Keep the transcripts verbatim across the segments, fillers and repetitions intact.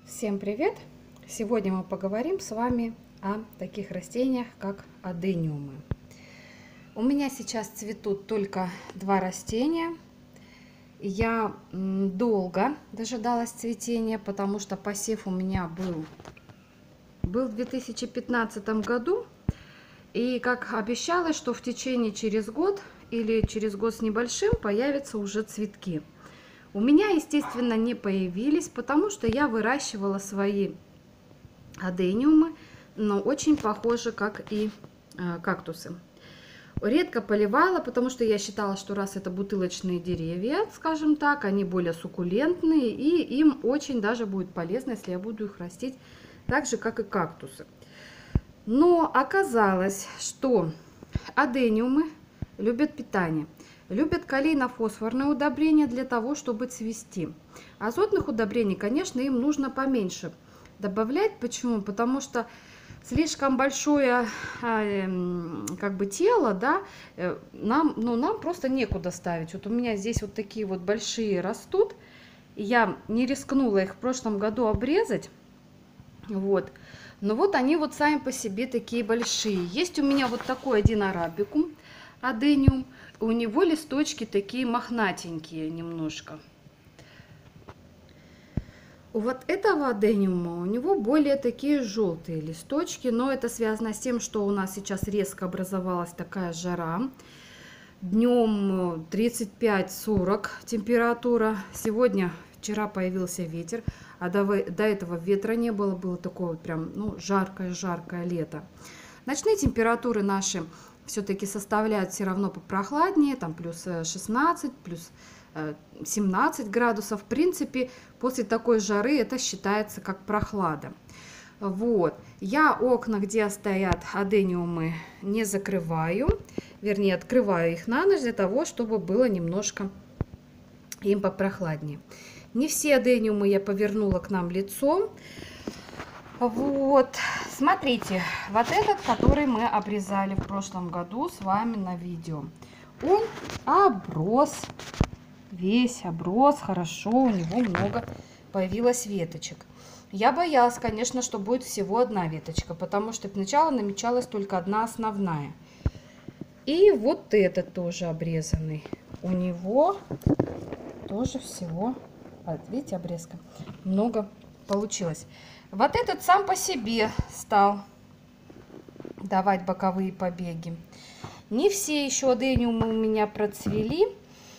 Всем привет! Сегодня мы поговорим с вами о таких растениях, как адениумы. У меня сейчас цветут только два растения. Я долго дожидалась цветения, потому что посев у меня был, был в две тысячи пятнадцатом году. И как обещалось, что в течение через год или через год с небольшим появятся уже цветки. У меня, естественно, не появились, потому что я выращивала свои адениумы, но очень похожи, как и э, кактусы. Редко поливала, потому что я считала, что раз это бутылочные деревья, скажем так, они более суккулентные, и им очень даже будет полезно, если я буду их растить так же, как и кактусы. Но оказалось, что адениумы любят питание. Любят калийно-фосфорные удобрения для того, чтобы цвести. Азотных удобрений, конечно, им нужно поменьше добавлять. Почему? Потому что слишком большое как бы тело, да, нам, ну, нам просто некуда ставить. Вот у меня здесь вот такие вот большие растут. Я не рискнула их в прошлом году обрезать. Вот. Но вот они вот сами по себе такие большие. Есть у меня вот такой один арабикум, адениум. У него листочки такие мохнатенькие немножко. У вот этого адениума у него более такие желтые листочки, но это связано с тем, что у нас сейчас резко образовалась такая жара. Днем тридцать пять сорок температура. Сегодня, вчера появился ветер, а до, до этого ветра не было, было такое вот прям, ну, жаркое-жаркое лето. Ночные температуры наши все-таки составляют все равно попрохладнее, там плюс шестнадцать, плюс семнадцать градусов. В принципе, после такой жары это считается как прохлада. Вот. Я окна, где стоят адениумы, не закрываю, вернее, открываю их на ночь для того, чтобы было немножко им попрохладнее. Не все адениумы я повернула к нам лицом. Вот, смотрите, вот этот, который мы обрезали в прошлом году с вами на видео, он оброс, весь оброс, хорошо, у него много появилось веточек. Я боялась, конечно, что будет всего одна веточка, потому что сначала намечалась только одна основная. И вот этот тоже обрезанный, у него тоже всего, вот, видите, обрезка, много получилось. Вот этот сам по себе стал давать боковые побеги. Не все еще адениумы у меня процвели.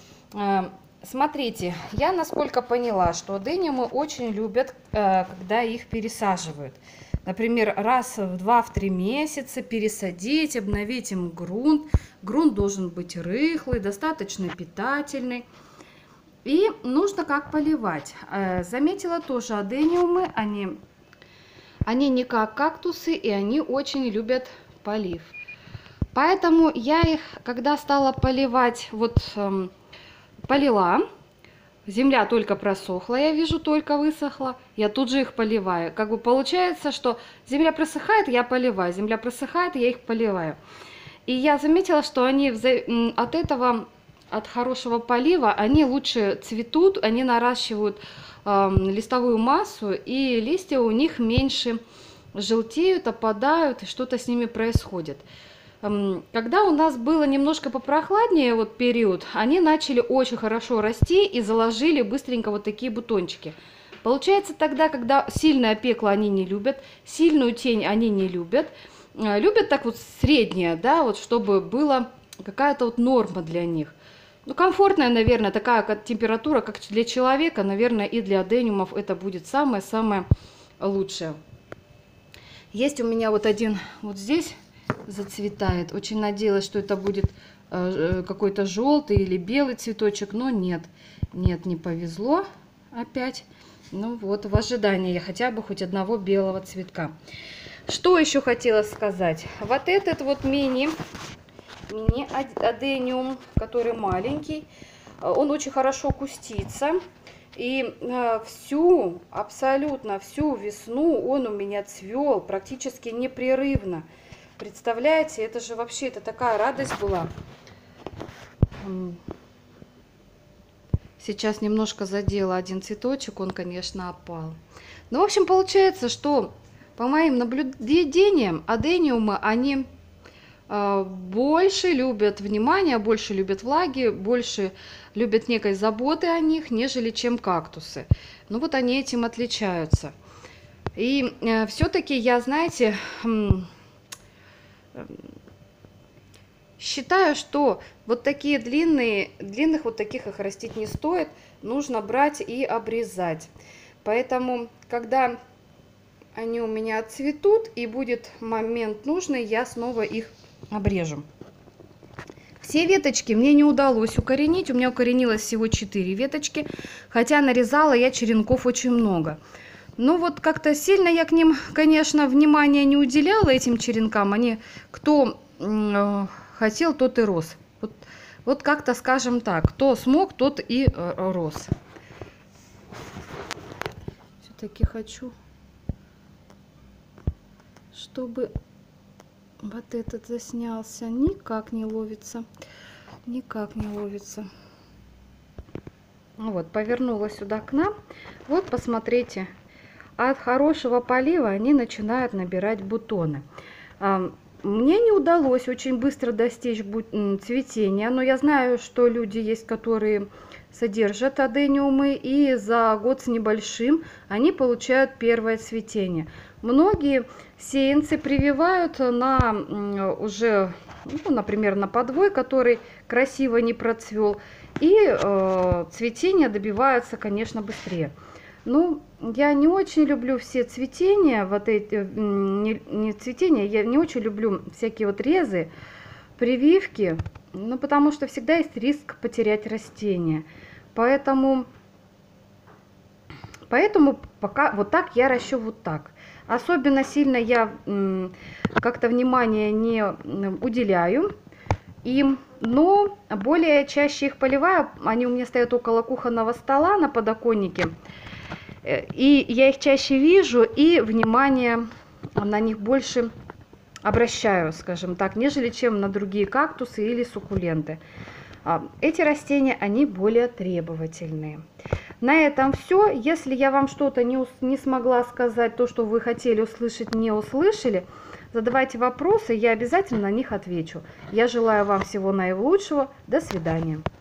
Смотрите, я насколько поняла, что адениумы очень любят, когда их пересаживают. Например, раз в два-три месяца пересадить, обновить им грунт. Грунт должен быть рыхлый, достаточно питательный. И нужно как поливать. Заметила тоже адениумы, они... Они не как кактусы, и они очень любят полив. Поэтому я их, когда стала поливать, вот эм, полила, земля только просохла, я вижу, только высохла, я тут же их поливаю. Как бы получается, что земля просыхает, я поливаю, земля просыхает, я их поливаю. И я заметила, что они от этого, от хорошего полива, они лучше цветут, они наращивают листовую массу, и листья у них меньше желтеют, опадают, и что-то с ними происходит. Когда у нас было немножко попрохладнее вот период, они начали очень хорошо расти и заложили быстренько вот такие бутончики. Получается, тогда, когда сильное пекло они не любят, сильную тень они не любят, любят так вот среднее, да, вот чтобы была какая-то вот норма для них. Ну, комфортная, наверное, такая как температура, как для человека, наверное, и для адениумов это будет самое-самое лучшее. Есть у меня вот один вот здесь зацветает. Очень надеялась, что это будет э, какой-то желтый или белый цветочек, но нет. Нет, не повезло опять. Ну вот, в ожидании я хотя бы хоть одного белого цветка. Что еще хотела сказать? Вот этот вот мини... мини-адениум, который маленький, он очень хорошо кустится, и всю, абсолютно всю весну он у меня цвел практически непрерывно. Представляете, это же вообще, это такая радость была. Сейчас немножко задела один цветочек, он, конечно, опал. Ну, в общем, получается, что по моим наблюдениям, адениумы, они э, больше любят внимания, больше любят влаги, больше любят некой заботы о них, нежели чем кактусы. Ну, вот они этим отличаются. И э, все-таки я, знаете, э, считаю, что вот такие длинные, длинных вот таких их растить не стоит, нужно брать и обрезать. Поэтому, когда они у меня отцветут и будет момент нужный, я снова их обрежу. Все веточки мне не удалось укоренить, у меня укоренилось всего четыре веточки, хотя нарезала я черенков очень много. Ну вот как-то сильно я к ним, конечно, внимания не уделяла, этим черенкам. Они, кто э, хотел, тот и рос. Вот, вот как-то, скажем так, кто смог, тот и э, рос. Все-таки хочу, чтобы вот этот заснялся. Никак не ловится. Никак не ловится. Вот, повернула сюда к нам. Вот, посмотрите. От хорошего полива они начинают набирать бутоны. Мне не удалось очень быстро достичь цветения, но я знаю, что люди есть, которые содержат адениумы, и за год с небольшим они получают первое цветение. Многие сеянцы прививают на уже, ну, например, на подвой, который красиво не процвел, и э, цветение добивается, конечно, быстрее. Ну, я не очень люблю все цветения, вот эти, не, не цветения, я не очень люблю всякие вот резы, прививки, ну, потому что всегда есть риск потерять растение. Поэтому, поэтому пока вот так я ращу вот так. Особенно сильно я как-то внимания не уделяю им, но более чаще их поливаю. Они у меня стоят около кухонного стола на подоконнике. И я их чаще вижу, и внимание на них больше обращаю, скажем так, нежели чем на другие кактусы или суккуленты. Эти растения, они более требовательные. На этом все. Если я вам что-то не, не смогла сказать, то, что вы хотели услышать, не услышали, задавайте вопросы, я обязательно на них отвечу. Я желаю вам всего наилучшего. До свидания.